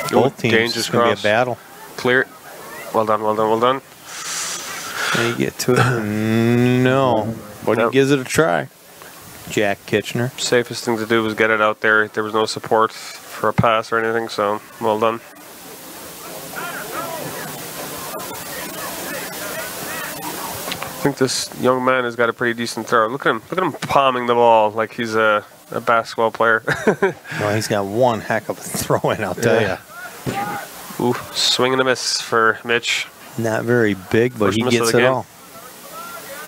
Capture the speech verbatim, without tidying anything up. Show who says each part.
Speaker 1: Both teams, it's going to be a battle.
Speaker 2: Clear. Well done, well done, well done.
Speaker 1: And you get to it. No. But nope. He gives it a try. Jack Kitchener.
Speaker 2: Safest thing to do was get it out there. There was no support for a pass or anything, so well done. I think this young man has got a pretty decent throw. Look at him. Look at him palming the ball like he's a, a basketball player.
Speaker 1: Well, he's got one heck of a throw in, I'll tell yeah.
Speaker 2: you. Ooh, swing and a miss for Mitch.
Speaker 1: Not very big, but
Speaker 2: First
Speaker 1: he gets it
Speaker 2: game.
Speaker 1: all.